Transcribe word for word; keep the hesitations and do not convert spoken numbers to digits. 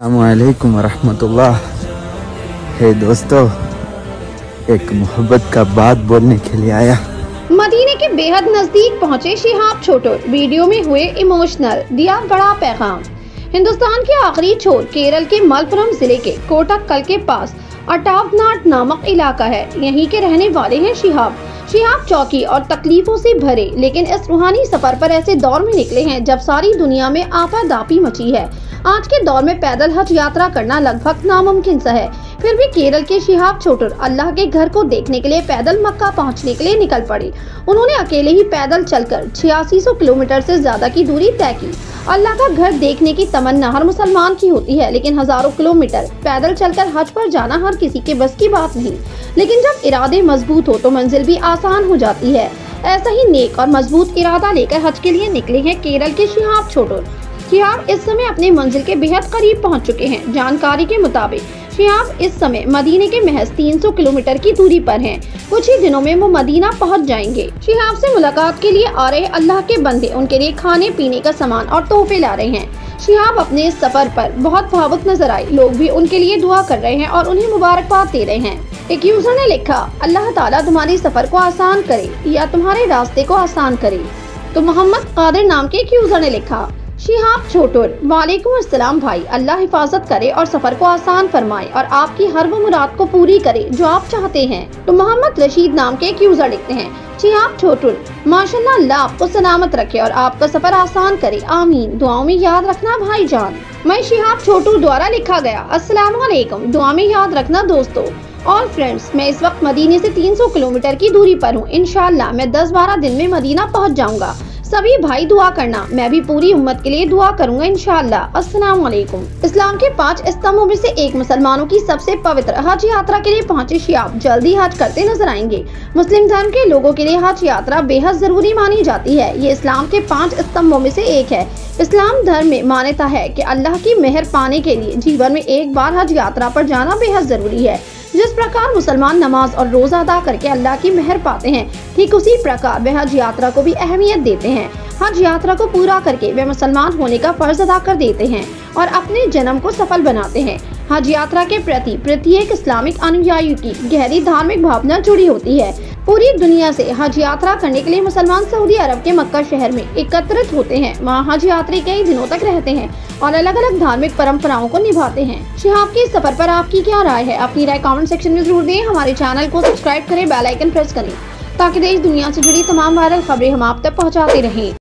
अस्सलामुअलैकुम वरहमतुल्लाह। हे दोस्तों, एक मोहब्बत का बात बोलने के लिए आया। मदीने के बेहद नजदीक पहुंचे शिहाब छोटू, वीडियो में हुए इमोशनल, दिया बड़ा पैगाम। हिंदुस्तान के आखिरी छोर केरल के मलप्पुरम जिले के कोटक्कल के पास अटावनाड नामक इलाका है। यहीं के रहने वाले हैं शिहाब। शिहाब चौकी और तकलीफों से भरे लेकिन इस रूहानी सफर पर ऐसे दौर में निकले हैं जब सारी दुनिया में आपादापी मची है। आज के दौर में पैदल हज यात्रा करना लगभग नामुमकिन सा है, फिर भी केरल के शिहाब छोटू अल्लाह के घर को देखने के लिए पैदल मक्का पहुंचने के लिए निकल पड़े। उन्होंने अकेले ही पैदल चलकर छियासी सौ किलोमीटर से ज्यादा की दूरी तय की। अल्लाह का घर देखने की तमन्ना हर मुसलमान की होती है, लेकिन हजारों किलोमीटर पैदल चलकर हज पर जाना हर किसी के बस की बात नहीं। लेकिन जब इरादे मजबूत हो तो मंजिल भी आसान हो जाती है। ऐसा ही नेक और मजबूत इरादा लेकर हज के लिए निकले हैं केरल के शिहाब छोटू। शिहाब इस समय अपने मंजिल के बेहद करीब पहुंच चुके हैं। जानकारी के मुताबिक शिहाब इस समय मदीने के महज तीन सौ किलोमीटर की दूरी पर हैं। कुछ ही दिनों में वो मदीना पहुंच जाएंगे। शिहाब से मुलाकात के लिए आ रहे अल्लाह के बंदे उनके लिए खाने पीने का सामान और तोहफे ला रहे हैं। शिहाब अपने इस सफर पर बहुत भावुक नजर आए। लोग भी उनके लिए दुआ कर रहे हैं और उन्हें मुबारकबाद दे रहे हैं। एक यूजर ने लिखा, अल्लाह ताला तुम्हारी सफर को आसान करे या तुम्हारे रास्ते को आसान करे। तो मोहम्मद कादिर नाम के एक यूजर ने लिखा, शिहाब छोटू, वालेकुम अस्सलाम भाई, अल्लाह हिफाजत करे और सफर को आसान फरमाए और आपकी हर वो मुराद को पूरी करे जो आप चाहते हैं। तो मोहम्मद रशीद नाम के एक यूजर लिखते हैं, शिहाब छोटू, माशाल्लाह अल्लाह आपको सलामत रखे और आपका सफर आसान करे, आमीन। दुआओं में याद रखना भाईजान। मैं शिहाब छोटू द्वारा लिखा गया, अस्सलाम वालेकुम, दुआ में याद रखना दोस्तों और फ्रेंड्स। मैं इस वक्त मदीने से तीन सौ किलोमीटर की दूरी पर हूँ। इंशाअल्लाह मैं दस बारह दिन में मदीना पहुँच जाऊँगा। सभी भाई दुआ करना, मैं भी पूरी उम्मत के लिए दुआ करूंगा इंशाअल्लाह। अस्सलाम वालेकुम। इस्लाम के पांच स्तंभों में से एक मुसलमानों की सबसे पवित्र हज यात्रा के लिए पहुंचे शिहाब जल्दी हज करते नजर आएंगे। मुस्लिम धर्म के लोगों के लिए हज यात्रा बेहद जरूरी मानी जाती है। ये इस्लाम के पांच स्तंभों में से एक है। इस्लाम धर्म में मान्यता है कि अल्लाह की मेहर पाने के लिए जीवन में एक बार हज यात्रा पर जाना बेहद जरूरी है। जिस प्रकार मुसलमान नमाज और रोजा अदा करके अल्लाह की मेहर पाते हैं, ठीक उसी प्रकार वे हज यात्रा को भी अहमियत देते हैं। हज यात्रा को पूरा करके वे मुसलमान होने का फर्ज अदा कर देते हैं और अपने जन्म को सफल बनाते हैं। हज यात्रा के प्रति प्रत्येक इस्लामिक अनुयायी की गहरी धार्मिक भावना जुड़ी होती है। पूरी दुनिया से हज यात्रा करने के लिए मुसलमान सऊदी अरब के मक्का शहर में एकत्रित होते हैं। वहाँ हज यात्री कई दिनों तक रहते हैं और अलग अलग धार्मिक परंपराओं को निभाते हैं। शिहाब के सफर पर आपकी क्या राय है? अपनी राय कमेंट सेक्शन में जरूर दें। हमारे चैनल को सब्सक्राइब करें, बेल आइकन प्रेस करें ताकि देश दुनिया से जुड़ी तमाम वायरल खबरें हम आप तक पहुँचाते रहें।